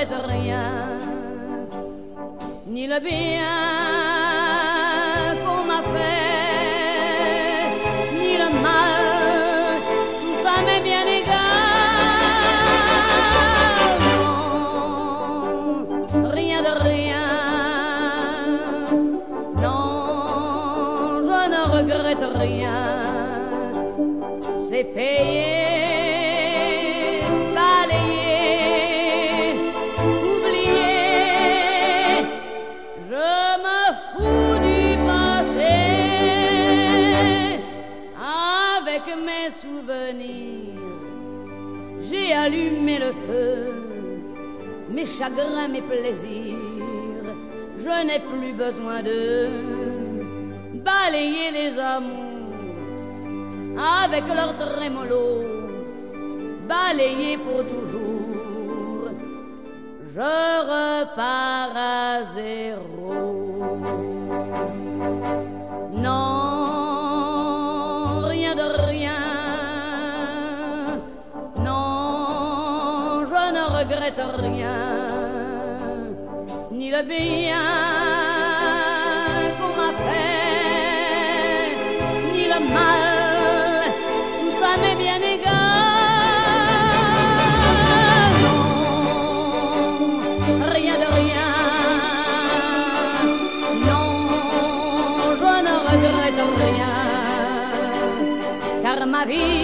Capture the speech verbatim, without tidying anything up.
regrette rien, ni le bien qu'on m'a fait, ni le mal, tout ça m'est bien égal. Non, rien de rien, non, je ne regrette rien, c'est payé. Mes souvenirs, j'ai allumé le feu, mes chagrins, mes plaisirs, je n'ai plus besoin de balayer les amours avec leur trémolo, balayer pour toujours, je repars à zéro. Non, je ne regrette rien, ni le bien qu'on m'a fait, ni le mal, tout ça m'est bien égal. Non, rien de rien, non, je ne regrette rien, car ma vie